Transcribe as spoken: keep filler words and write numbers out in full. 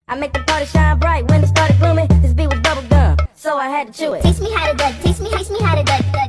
I make the party shine bright when it started glooming. This beat was bubble gum, so I had to chew it. Taste me how to duck, taste me, taste me how to duck.